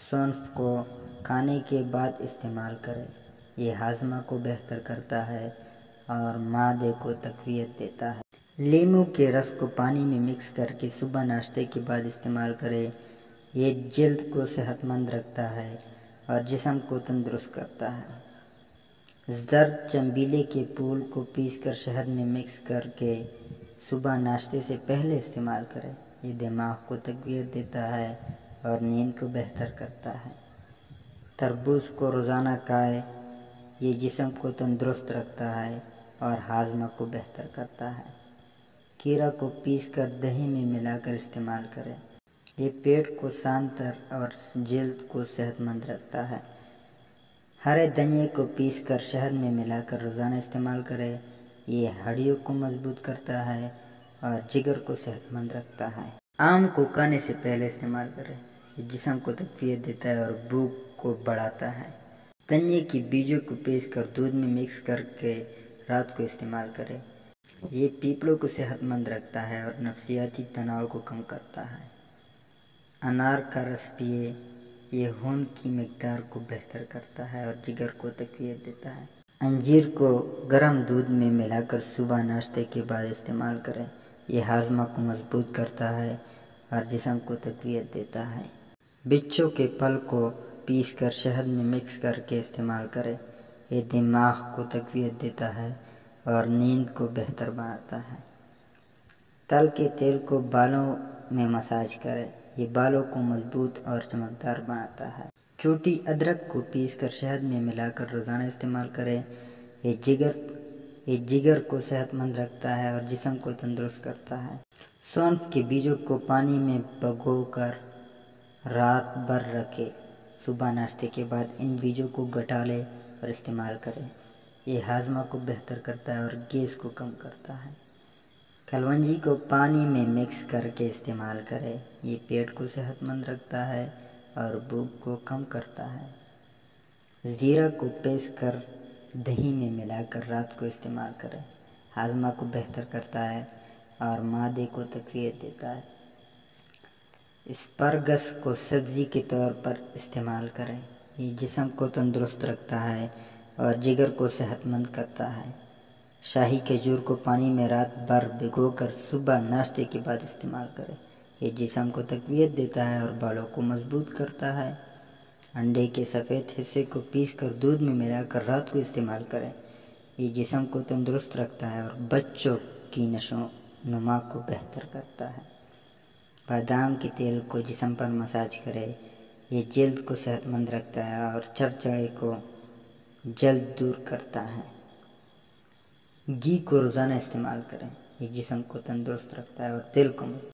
सौंफ को खाने के बाद इस्तेमाल करें। ये हाजमा को बेहतर करता है और मादे को तक़वियत देता है। लीमू के रस को पानी में मिक्स करके सुबह नाश्ते के बाद इस्तेमाल करें। ये जल्द को सेहतमंद रखता है और जिस्म को तंदुरुस्त करता है। ज़र्द चंबीले के फूल को पीसकर शहद में मिक्स करके सुबह नाश्ते से पहले इस्तेमाल करें। ये दिमाग को तक़वियत देता है और नींद को बेहतर करता है। तरबूज को रोज़ाना खाएं। ये जिस्म को तंदुरुस्त रखता है और हाजमा को बेहतर करता है। खीरा को पीसकर दही में मिलाकर इस्तेमाल करें। ये पेट को शांत और जल्द को सेहतमंद रखता है। हरे धनिए को पीसकर शहद में मिलाकर रोज़ाना इस्तेमाल करें। ये हड्डियों को मजबूत करता है और जिगर को सेहतमंद रखता है। आम को खाने से पहले इस्तेमाल करें। ये जिस्म को तक़वियत देता है और भूख को बढ़ाता है। धनिए की बीजों को पीसकर दूध में मिक्स करके रात को इस्तेमाल करें। ये फेफड़ों को सेहतमंद रखता है और नफसियाती तनाव को कम करता है। अनार का रस पिए। ये खून की मिक़दार को बेहतर करता है और जिगर को तक़वियत देता है। अंजीर को गर्म दूध में मिलाकर सुबह नाश्ते के बाद इस्तेमाल करें। ये हाजमा को मजबूत करता है और जिस्म को तक़वियत देता है। बिच्छू के फल को पीसकर शहद में मिक्स करके इस्तेमाल करें। ये दिमाग को तक़वियत देता है और नींद को बेहतर बनाता है। तल के तेल को बालों में मसाज करें। ये बालों को मजबूत और चमकदार बनाता है। छोटी अदरक को पीसकर शहद में मिलाकर रोज़ाना इस्तेमाल करें। ये जिगर को सेहतमंद रखता है और जिस्म को तंदुरुस्त करता है। सौंफ के बीजों को पानी में भिगोकर रात भर रखें। सुबह नाश्ते के बाद इन बीजों को घटा लें और इस्तेमाल करें। ये हाजमा को बेहतर करता है और गैस को कम करता है। कलवंजी को पानी में मिक्स करके इस्तेमाल करें। ये पेट को सेहतमंद रखता है और भूख को कम करता है। ज़ीरा को पीस कर दही में मिलाकर रात को इस्तेमाल करें। हाजमा को बेहतर करता है और मादे को तक़वियत देता है। एस्परगस को सब्ज़ी के तौर पर इस्तेमाल करें। ये जिस्म को तंदुरुस्त रखता है और जिगर को सेहतमंद करता है। शाही खजूर को पानी में रात भर भिगोकर सुबह नाश्ते के बाद इस्तेमाल करें। ये जिस्म को तक़वियत देता है और बालों को मजबूत करता है। अंडे के सफ़ेद हिस्से को पीसकर दूध में मिलाकर रात को इस्तेमाल करें। ये जिस्म को तंदुरुस्त रखता है और बच्चों की नशोनुमा को बेहतर करता है। बादाम के तेल को जिस्म पर मसाज करें। ये जल्द को सेहतमंद रखता है और चरचरे को जल्द दूर करता है। घी को रोज़ाना इस्तेमाल करें। ये जिस्म को तंदुरुस्त रखता है और दिल को